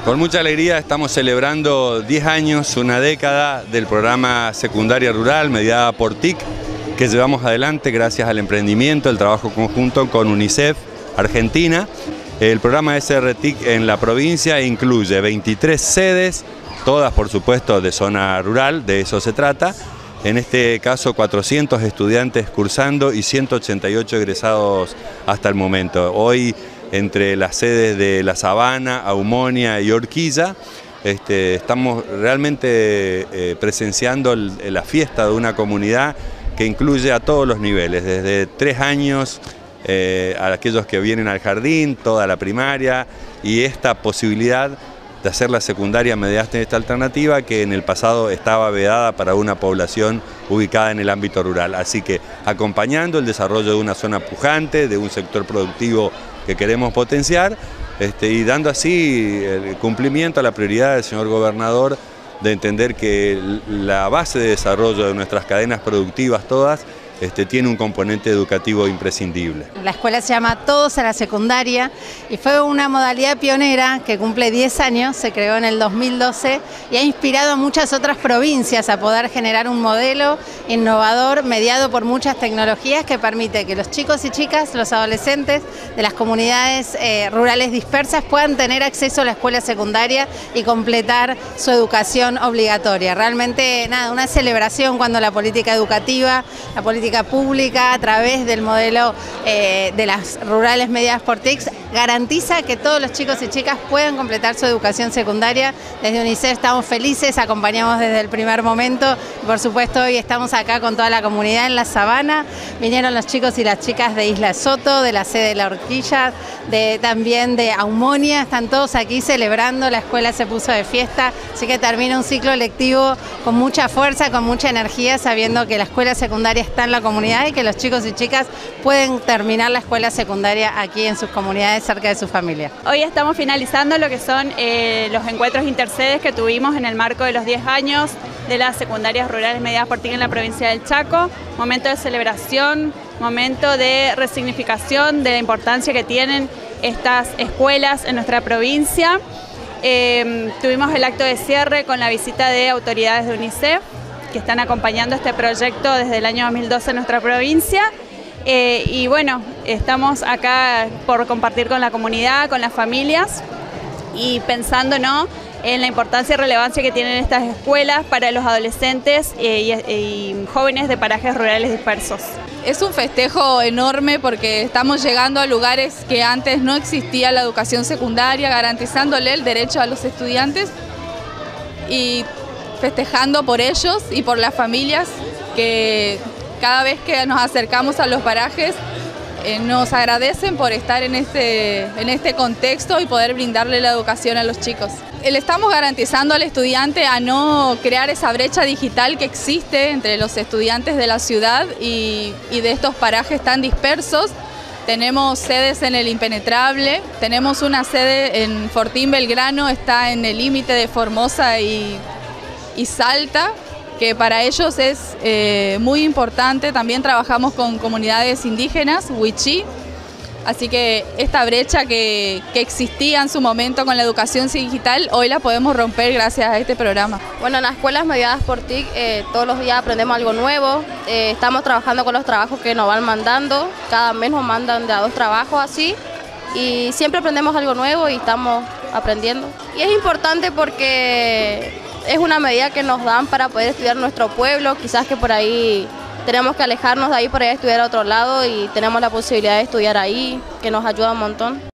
Con mucha alegría estamos celebrando 10 años, una década del programa Secundaria Rural mediada por TIC, que llevamos adelante gracias al emprendimiento, el trabajo conjunto con UNICEF Argentina. El programa SRTIC en la provincia incluye 23 sedes, todas por supuesto de zona rural, de eso se trata. En este caso 400 estudiantes cursando y 188 egresados hasta el momento. Hoy entre las sedes de La Sabana, Aumonia y Orquilla, estamos realmente presenciando la fiesta de una comunidad que incluye a todos los niveles, desde 3 años a aquellos que vienen al jardín, toda la primaria, y esta posibilidad de hacer la secundaria mediante esta alternativa que en el pasado estaba vedada para una población ubicada en el ámbito rural. Así que acompañando el desarrollo de una zona pujante, de un sector productivo que queremos potenciar, y dando así el cumplimiento a la prioridad del señor gobernador de entender que la base de desarrollo de nuestras cadenas productivas todas tiene un componente educativo imprescindible. La escuela se llama Todos a la Secundaria y fue una modalidad pionera que cumple 10 años, se creó en el 2012 y ha inspirado a muchas otras provincias a poder generar un modelo innovador mediado por muchas tecnologías que permite que los chicos y chicas, los adolescentes de las comunidades rurales dispersas puedan tener acceso a la escuela secundaria y completar su educación obligatoria. Realmente una celebración cuando la política educativa, la política pública a través del modelo de las rurales mediadas por TIC garantiza que todos los chicos y chicas puedan completar su educación secundaria. Desde UNICEF estamos felices, acompañamos desde el primer momento y por supuesto hoy estamos acá con toda la comunidad en La Sabana. Vinieron los chicos y las chicas de Isla Soto, de la sede de La Orquilla, también de Aumonia, están todos aquí celebrando, la escuela se puso de fiesta, así que termina un ciclo lectivo con mucha fuerza, con mucha energía, sabiendo que la escuela secundaria está en la comunidad y que los chicos y chicas pueden terminar la escuela secundaria aquí en sus comunidades, cerca de su familia. Hoy estamos finalizando lo que son los encuentros intersedes que tuvimos en el marco de los 10 años de las secundarias rurales mediadas por TIC en la provincia del Chaco. Momento de celebración, momento de resignificación de la importancia que tienen estas escuelas en nuestra provincia. Tuvimos el acto de cierre con la visita de autoridades de UNICEF que están acompañando este proyecto desde el año 2012 en nuestra provincia. Y bueno, estamos acá por compartir con la comunidad, con las familias y pensando en la importancia y relevancia que tienen estas escuelas para los adolescentes y jóvenes de parajes rurales dispersos. Es un festejo enorme porque estamos llegando a lugares que antes no existía la educación secundaria, garantizándole el derecho a los estudiantes y festejando por ellos y por las familias que cada vez que nos acercamos a los parajes nos agradecen por estar en este contexto y poder brindarle la educación a los chicos. Le estamos garantizando al estudiante a no crear esa brecha digital que existe entre los estudiantes de la ciudad y de estos parajes tan dispersos. Tenemos sedes en el Impenetrable, tenemos una sede en Fortín Belgrano, está en el límite de Formosa y Salta, que para ellos es muy importante. También trabajamos con comunidades indígenas, Wichí, así que esta brecha que existía en su momento con la educación digital, hoy la podemos romper gracias a este programa. Bueno, en las escuelas mediadas por TIC todos los días aprendemos algo nuevo, estamos trabajando con los trabajos que nos van mandando, cada mes nos mandan de a 2 trabajos así, y siempre aprendemos algo nuevo y estamos aprendiendo. Y es importante porque es una medida que nos dan para poder estudiar nuestro pueblo, quizás que por ahí tenemos que alejarnos de ahí para ir a estudiar a otro lado y tenemos la posibilidad de estudiar ahí, que nos ayuda un montón.